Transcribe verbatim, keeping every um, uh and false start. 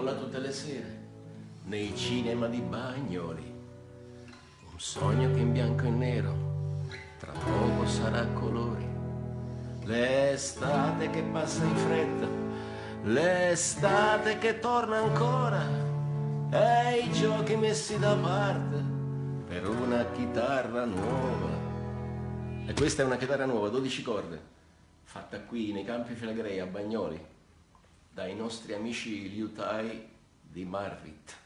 scolla tutte le sere nei cinema di Bagnoli. Un sogno che in bianco e nero tra poco sarà a colori. L'estate che passa in fretta, l'estate che torna ancora, e i giochi messi da parte per una chitarra nuova. E questa è una chitarra nuova, dodici corde, fatta qui nei Campi Flegrei a Bagnoli dai nostri amici liutai di Marvit.